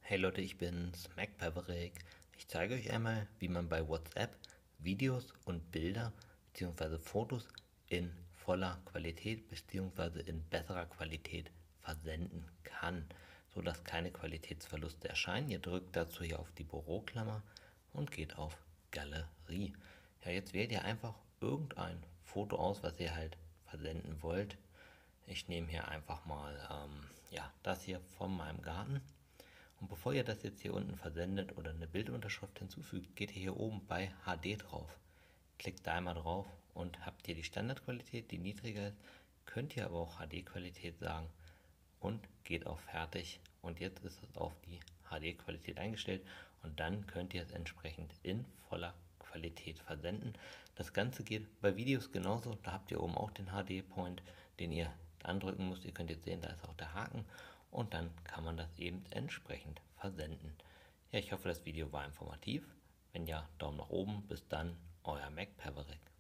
Hey Leute, ich bin's, MacPaverick. Ich zeige euch einmal, wie man bei WhatsApp Videos und Bilder bzw. Fotos in voller Qualität bzw. in besserer Qualität versenden kann, sodass keine Qualitätsverluste erscheinen. Ihr drückt dazu hier auf die Büroklammer und geht auf Galerie. Ja, jetzt wählt ihr einfach irgendein Foto aus, was ihr halt versenden wollt. Ich nehme hier einfach mal ja, das hier von meinem Garten. Und bevor ihr das jetzt hier unten versendet oder eine Bildunterschrift hinzufügt, geht ihr hier oben bei HD drauf. Klickt da einmal drauf und habt ihr die Standardqualität, die niedriger ist, könnt ihr aber auch HD-Qualität sagen und geht auf Fertig. Und jetzt ist es auf die HD-Qualität eingestellt und dann könnt ihr es entsprechend in voller Qualität versenden. Das Ganze geht bei Videos genauso. Da habt ihr oben auch den HD-Point, den ihr andrücken müsst. Ihr könnt jetzt sehen, da ist auch der Haken und dann kann man das eben entsprechend versenden. Ja, ich hoffe, das Video war informativ. Wenn ja, Daumen nach oben. Bis dann, euer MacPaverick.